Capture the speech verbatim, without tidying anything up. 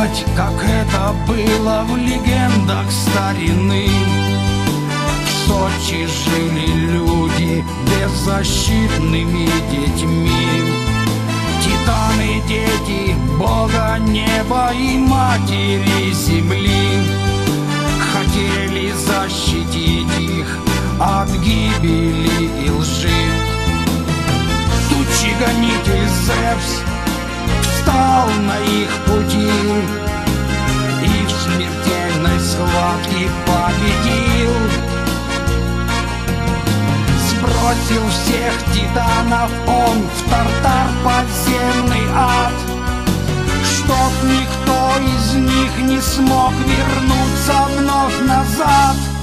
знать, как это было в легендах старины. В Сочи жили люди беззащитными детьми. Титаны, дети Бога, неба и матери земли, хотели защитить их от гибели и лжи. Тучи гонитель Зевс встал на их пути и в смертельной схватке победил. Сбросил всех титанов он в Тартар, подземный ад, чтоб никто из них не смог вернуться вновь назад.